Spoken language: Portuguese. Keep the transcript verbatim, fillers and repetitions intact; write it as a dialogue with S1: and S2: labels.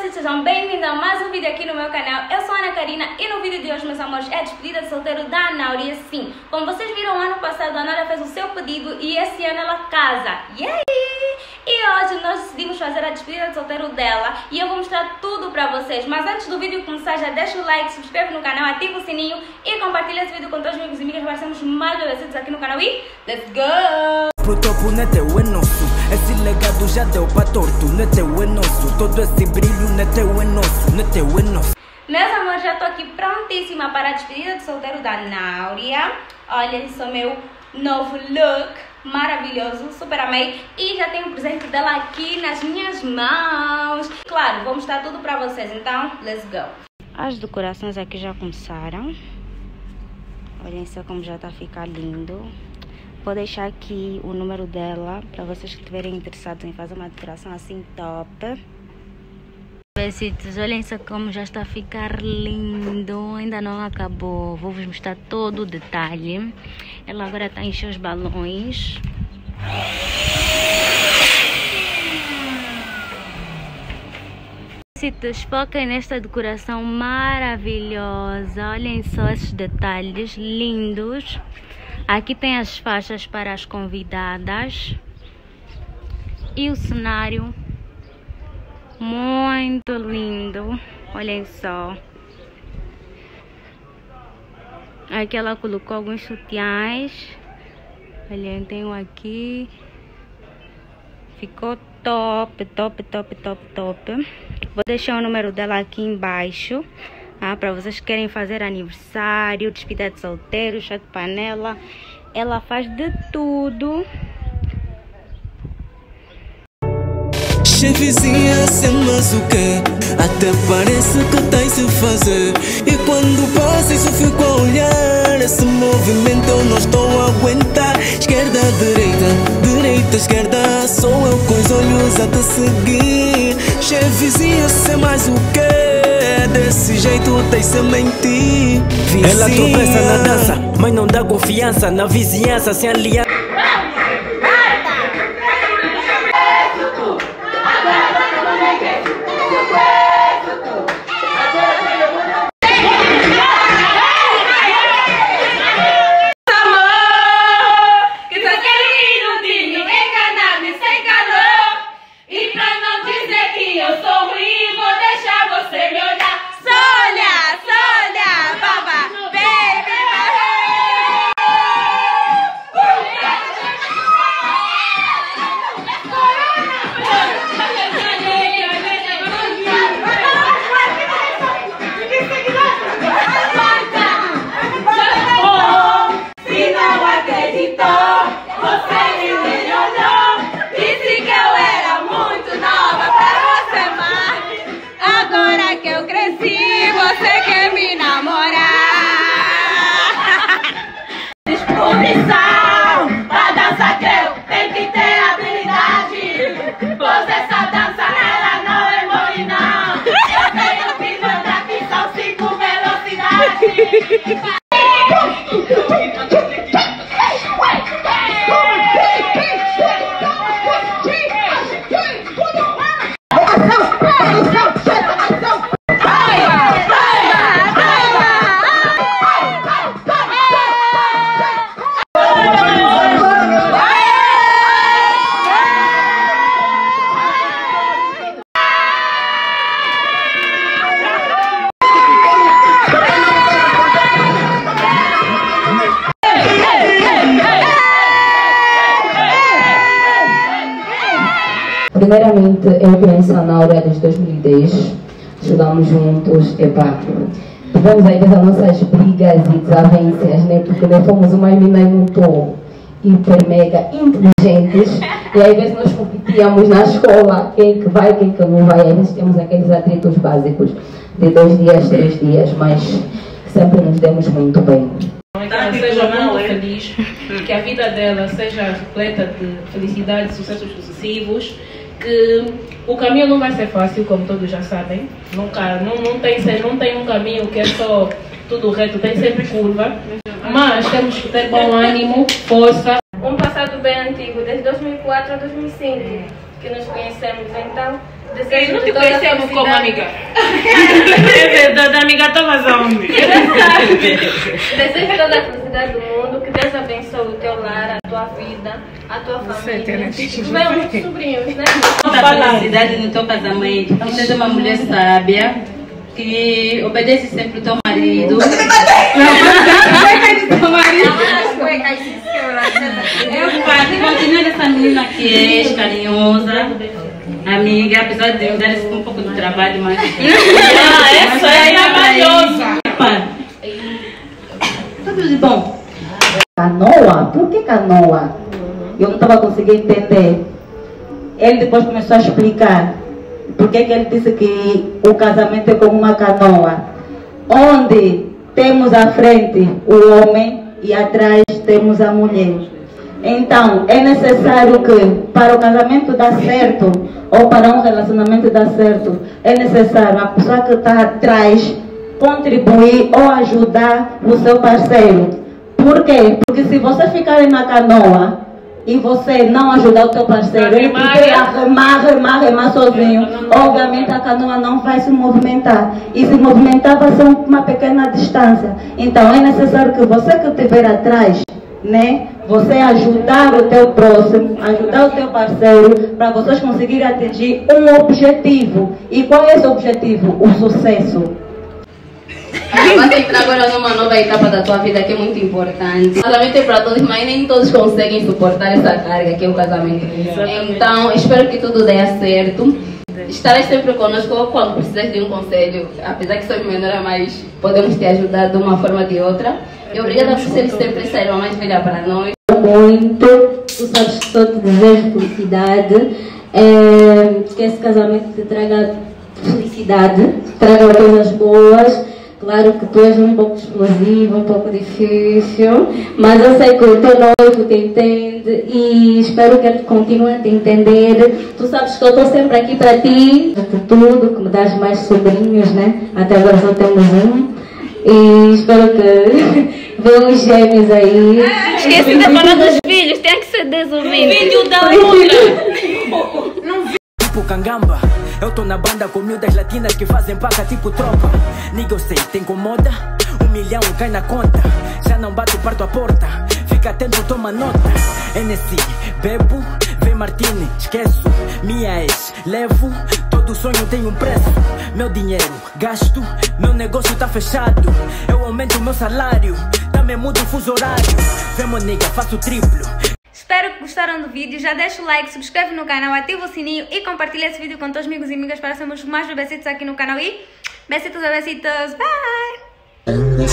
S1: vocês sejam bem-vindos a mais um vídeo aqui no meu canal. Eu sou a Ana Karina e no vídeo de hoje, meus amores, é a despedida de solteiro da Anauri. E sim, como vocês viram, ano passado a Anauri fez o seu pedido e esse ano ela casa. Yay! E hoje nós decidimos fazer a despedida de solteiro dela e eu vou mostrar tudo pra vocês. Mas antes do vídeo começar, já deixa o like, se inscreve no canal, ativa o sininho e compartilha esse vídeo com todos os amigos e amigas para sermos mais bebecitos aqui no canal e let's go!
S2: Pro topo não é teu, é nosso. Esse legado já deu pra torto, não é teu, é nosso. Todo esse brilho não é teu, é nosso, não é teu, é nosso.
S1: Meus amores, já tô aqui prontíssima para a despedida de solteiro da Náuria. Olha, esse é o meu novo look, maravilhoso, super amei. E já tenho o presente dela aqui nas minhas mãos. Claro, vou mostrar tudo pra vocês, então, let's go. As decorações aqui já começaram. Olhem só como já tá a ficar lindo. Vou deixar aqui o número dela para vocês que estiverem interessados em fazer uma decoração assim top. Bebecitos, olhem só como já está a ficar lindo. Ainda não acabou. Vou vos mostrar todo o detalhe. Ela agora está a encher os balões. Bebecitos, foquem nesta decoração maravilhosa. Olhem só esses detalhes lindos. Aqui tem as faixas para as convidadas e o cenário muito lindo, olhem só. Aqui ela colocou alguns sutiãs, olhem, tem um aqui, ficou top, top, top, top, top. Vou deixar o número dela aqui embaixo. Ah, para vocês que querem fazer aniversário, despedida de solteiro, chá de panela, ela faz de tudo.
S2: Chevezinha, sem mais o quê? Até parece que tem se fazer. E quando passa isso fico a olhar. Esse movimento eu não estou a aguentar. Esquerda, direita, direita, esquerda. Sou eu com os olhos a te seguir. Chevezinha, sem mais o quê? Desse jeito tem se mentir. Vizinha. Ela tropeça na dança, mas não dá confiança na vizinhança sem aliança.
S1: Você quer me namorar?
S3: Disposição pra dança que eu tenho que ter habilidade. Pois essa dança ela não é mole não. Eu tenho que mandar que são cinco velocidades.
S4: Primeiramente, eu conheço a Náuria desde dois mil e dez, estudamos juntos, epá, tivemos às vezes as nossas brigas e desavenças, né, porque nós fomos umas meninas muito hiper, mega inteligentes, e às vezes nós competíamos na escola, quem que vai, quem que não vai, às vezes temos aqueles atritos básicos de dois dias, três dias, mas sempre nos demos muito bem.
S5: Que ela seja muito feliz, que a vida dela seja repleta de felicidade, de sucessos sucessivos, que o caminho não vai ser fácil, como todos já sabem. Nunca, não, não, tem, não tem um caminho que é só tudo reto, tem sempre curva. Mas temos que ter bom ânimo, força.
S1: Um passado bem antigo, desde dois mil e quatro a dois mil e cinco. que nos conhecemos. Então,
S5: Ei,
S1: desejo
S5: não te
S1: toda a
S5: conhecemos como
S1: felicidade.
S5: amiga. É verdade, amiga, estavas aonde?
S1: Desejo toda a felicidade do mundo, que Deus abençoe o teu lar, a tua vida, a tua família. Tu veio muitos sobrinhos, né?
S6: Toda felicidade no teu casamento. Que seja uma mulher sábia, que obedece sempre o teu marido. Continua essa menina que és carinhosa, amiga, apesar de eu dar esse um pouco de trabalho, mas.
S5: Ah, essa é maravilhosa.
S6: Tudo de bom.
S7: Canoa? Por que canoa? Eu não estava conseguindo entender. Ele depois começou a explicar por que ele disse que o casamento é como uma canoa, onde temos à frente o homem e atrás temos a mulher. Então, é necessário que para o casamento dar certo, ou para um relacionamento dar certo, é necessário a pessoa que está atrás contribuir ou ajudar o seu parceiro. Por quê? Porque se você ficar na canoa e você não ajudar o teu parceiro, ele fica remar, remar, remar sozinho, obviamente a canoa não vai se movimentar. E se movimentar vai ser uma pequena distância. Então é necessário que você que estiver atrás, né, você ajudar o teu próximo, ajudar o teu parceiro, para vocês conseguirem atingir um objetivo. E qual é esse objetivo? O sucesso.
S4: Vai entrar agora numa nova etapa da tua vida que é muito importante. O casamento é para todos, mas nem todos conseguem suportar essa carga que é o casamento. Então, espero que tudo dê certo. Estarei sempre conosco quando precisas de um conselho. Apesar que somos menores, mas podemos te ajudar de uma forma ou de outra. E obrigada por ser sempre ser a mais velha para nós.
S8: Muito, tu sabes que só te desejo felicidade, é, que esse casamento te traga felicidade, traga coisas boas. Claro que tu és um pouco explosivo, um pouco difícil, mas eu sei que o teu noivo te entende e espero que ele continue a te entender. Tu sabes que eu estou sempre aqui para ti, de tudo, que me dás mais sobrinhos, né? Até agora só temos um. E espero que venham os gêmeos aí.
S1: Esqueci de falar dos filhos, tem que ser desolvido.
S5: Vídeo da outra.
S2: Tipo Cangamba, eu tô na banda com miúdas latinas que fazem paca tipo tropa. Nigga, eu sei, te incomoda? Um milhão cai na conta. Já não bato, parto a porta. Fica atento, toma nota. N S I, bebo, vem Martini, esqueço. Minha ex, levo. Todo sonho tem um preço. Meu dinheiro, gasto. Meu negócio tá fechado. Eu aumento meu salário. Também mudo o fuso horário. Vem, meu nigga, faço triplo.
S1: Espero que gostaram do vídeo, já deixa o like, subscreve no canal, ativa o sininho e compartilha esse vídeo com todos os amigos e amigas para sermos mais bebecitos aqui no canal e besitos, besitos, bye!